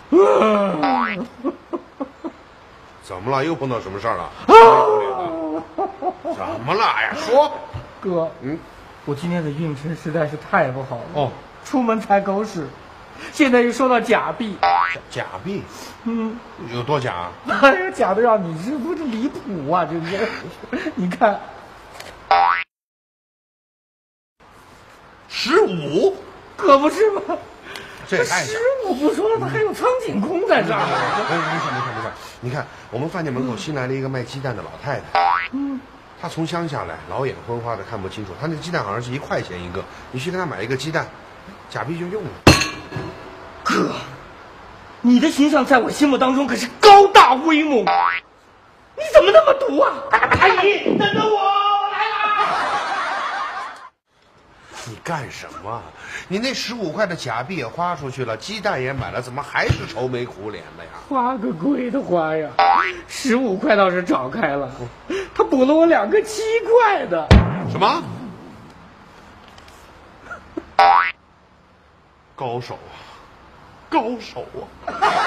怎么了？又碰到什么事儿了？怎么了？哎呀，说。 哥，我今天的运程实在是太不好了。哦，出门踩狗屎，现在又收到假币。 假币？有多假？ 哎呀，假的让你这不是离谱啊！这你看 ，15， 可不是吗？ 这也太假 ！15不说了，他还有苍井空在这儿。 没事，你看，我们饭店门口新来了一个卖鸡蛋的老太太。她从乡下来，老眼昏花的，看不清楚。她那鸡蛋好像是1块钱一个，你去跟她买一个鸡蛋，假币就用了。 哥，你的形象在我心目当中可是高大威猛，你怎么那么毒啊？阿姨，等等我，我来啦！ 你干什么？你那15块的假币也花出去了，鸡蛋也买了，怎么还是愁眉苦脸的呀？ 花个鬼的花呀！15块倒是找开了，他补了我2个7块的。 什么？高手啊！高手啊！